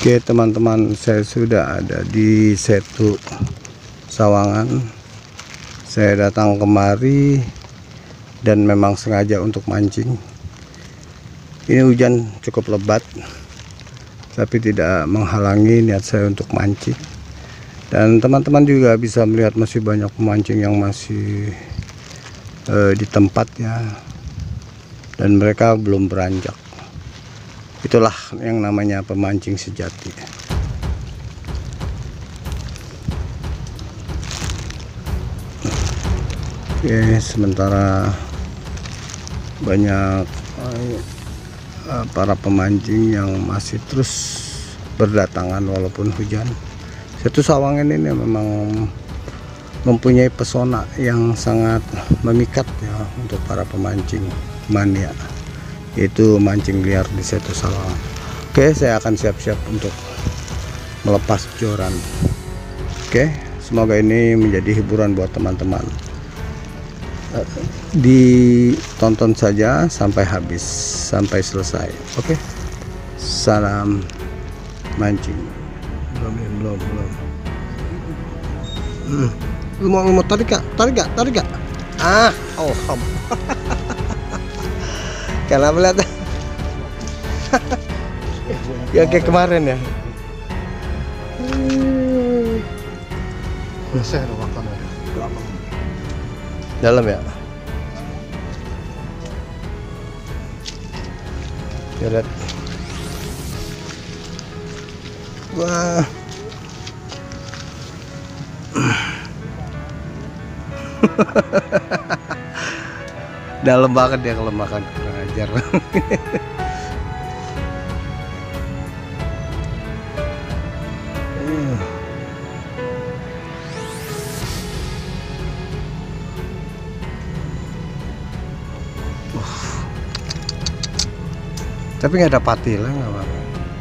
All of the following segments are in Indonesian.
Oke teman-teman, saya sudah ada di Setu Sawangan. Saya datang kemari dan memang sengaja untuk mancing. Ini hujan cukup lebat, tapi tidak menghalangi niat saya untuk mancing. Dan teman-teman juga bisa melihat masih banyak pemancing yang masih di tempat ya, dan mereka belum beranjak. Itulah yang namanya pemancing sejati. Oke, sementara banyak para pemancing yang masih terus berdatangan walaupun hujan. Setu Sawangan ini memang mempunyai pesona yang sangat memikat ya untuk para pemancing mania, yaitu mancing liar di Setu Sawangan. Oke, saya akan siap-siap untuk melepas joran. Oke, semoga ini menjadi hiburan buat teman-teman. Ditonton saja sampai habis, sampai selesai. Oke, salam mancing. Belum. Lu mau tarik gak? Oh, karena melihat ya kayak kemarin ya. Saya ada makan Dalam ya. Lihat. Wah. Dalam banget dia kalau makan, kurang ajar. Tapi nggak ada patil, nggak apa-apa.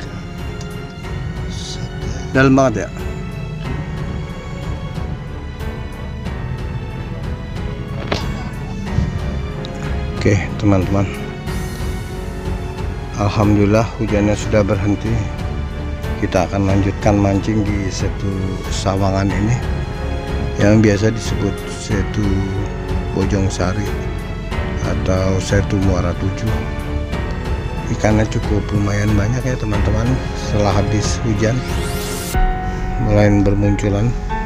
Dalam banget ya. Oke teman-teman, alhamdulillah hujannya sudah berhenti. Kita akan lanjutkan mancing di Setu Sawangan ini, yang biasa disebut Setu Bojong Sari atau Setu Muara 7. Ikannya cukup lumayan banyak ya teman-teman. Setelah habis hujan mulai bermunculan.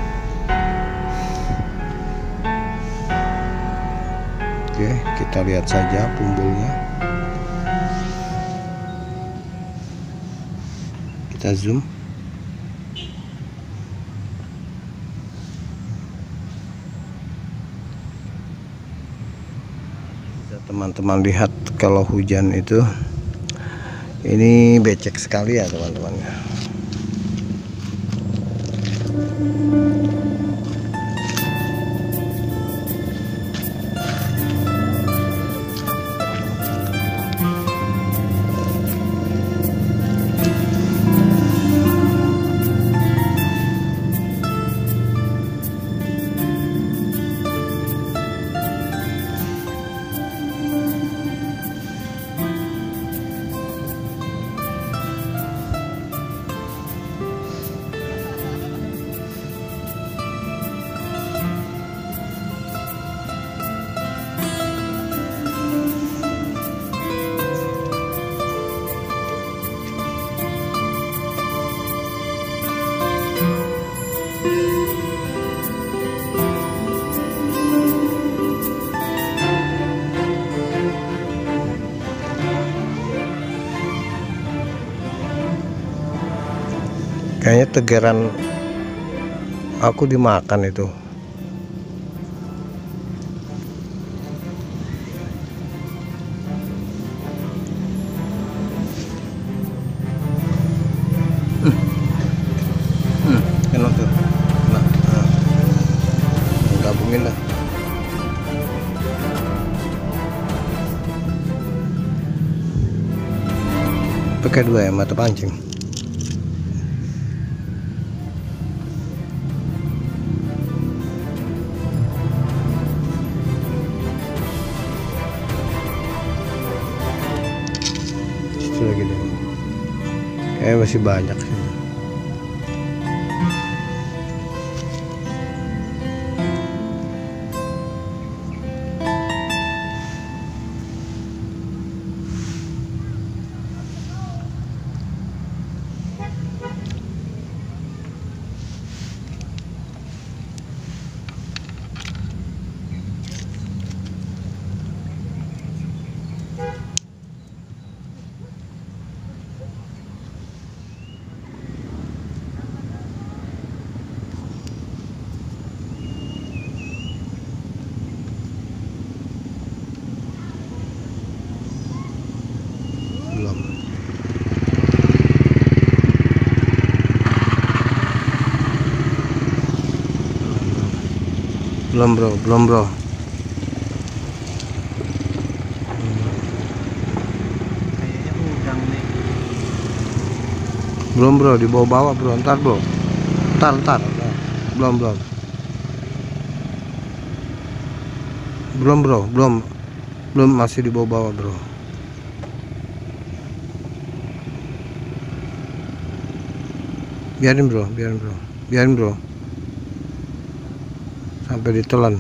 Oke, kita lihat saja pumbulnya. Kita zoom. Bisa teman-teman lihat kalau hujan itu ini becek sekali ya teman-teman. Kayaknya tegeran aku dimakan itu. Enak tuh. Nah, gabungin lah. Pakai dua ya mata pancing. Lagi deh, kayak masih banyak sih. Belum bro. Kayaknya udang nih. Belum bro, dibawa-bawa bro, ntar bro. Ntar. Belum. Belum bro, belum masih dibawa-bawa bro. Biarin bro. Sampai ditelan.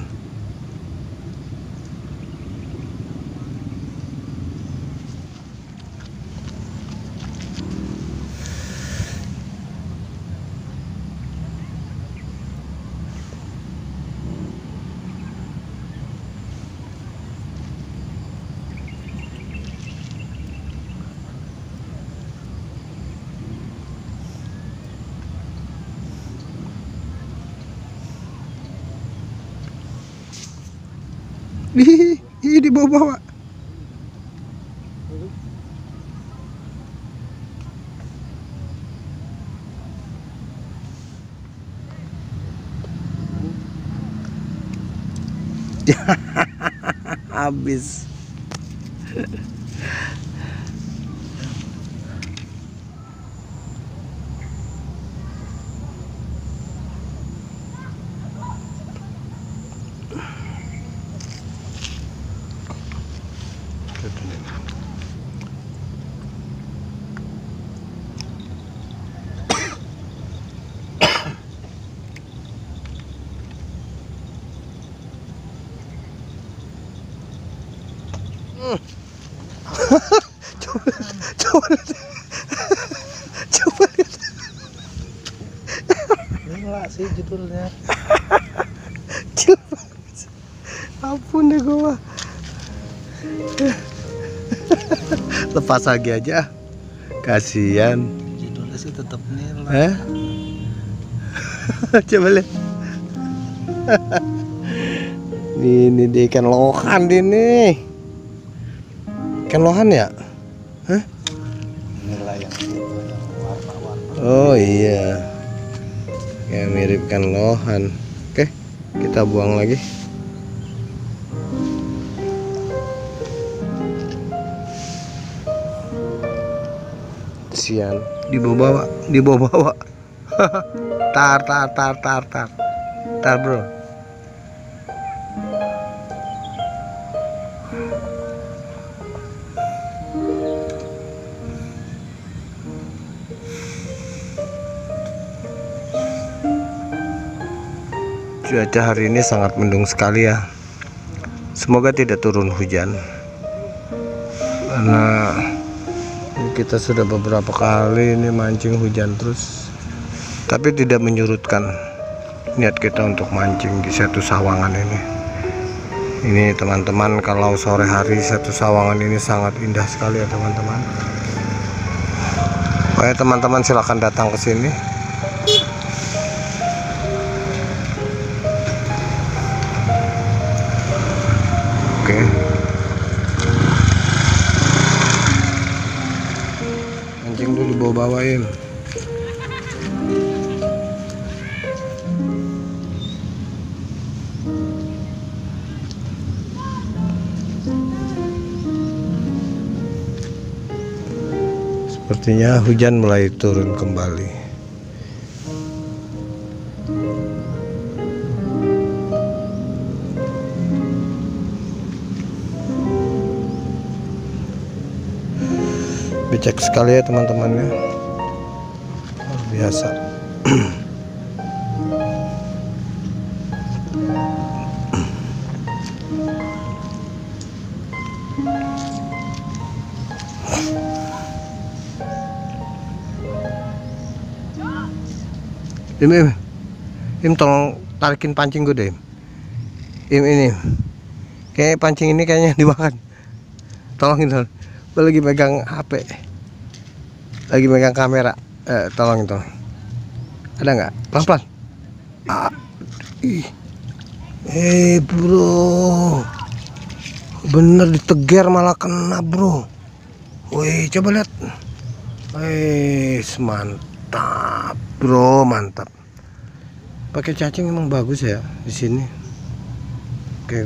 Ih, dibawa-bawa. Habis. Coba lihat. Gila sih judulnya. Ampun deh gua. Lepas lagi aja. Kasihan. Judulnya sih tetap nilai. Coba lihat. Ini dia ikan lohan ini. Ikan lohan ya? Hah? Nilai yang itu yang warna-warna. Oh iya. Kayak mirip ikan lohan. Oke, kita buang lagi. Sian, dibawa-bawa. Tar bro. Cuaca hari ini sangat mendung sekali ya. Semoga tidak turun hujan. Karena kita sudah beberapa kali ini mancing hujan terus. Tapi tidak menyurutkan niat kita untuk mancing di Setu Sawangan ini. Ini teman-teman, kalau sore hari Setu Sawangan ini sangat indah sekali ya teman-teman. Pokoknya teman-teman silahkan datang ke sini. Oke. Mancing dulu bawa-bawain. Sepertinya hujan mulai turun kembali. Becek sekali ya teman-temannya, luar biasa. Im tolong tarikin pancing gue deh. Ini kayak pancing ini kayaknya dimakan. Tolongin, gue lagi megang HP, lagi megang kamera. Tolongin. Ada nggak? Pelan-pelan. Bro, bener diteger malah kena bro. Wih, coba lihat. Mantap bro, mantap. Pakai cacing emang bagus ya di sini. Oke,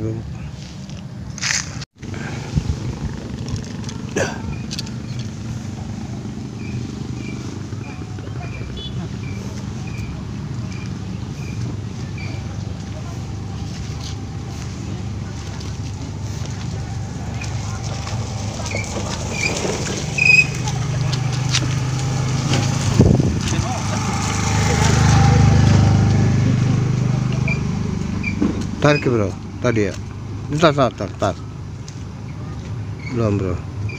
tarik bro, tadi ya. Bentar. Belum bro.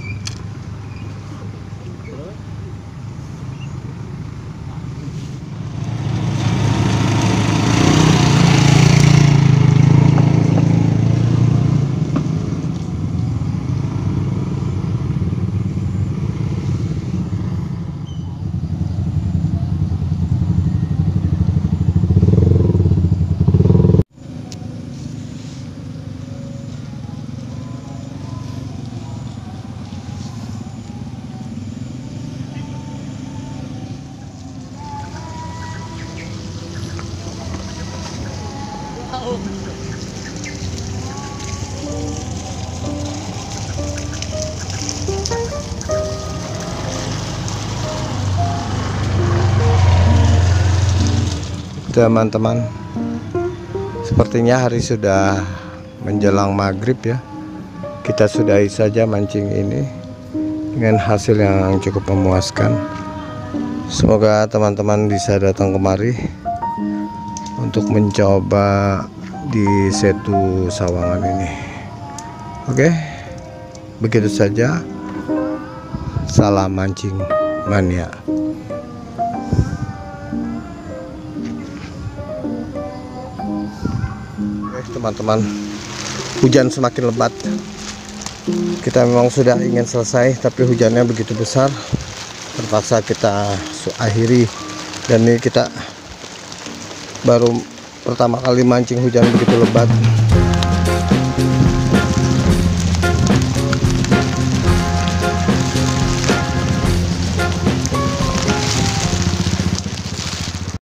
Teman-teman, sepertinya hari sudah menjelang maghrib ya. Kita sudahi saja mancing ini dengan hasil yang cukup memuaskan. Semoga teman-teman bisa datang kemari untuk mencoba di Setu Sawangan ini. Oke, begitu saja. Salam mancing mania. Teman-teman, hujan semakin lebat. Kita memang sudah ingin selesai, tapi hujannya begitu besar, terpaksa kita akhiri. Dan ini kita baru pertama kali mancing hujan begitu lebat.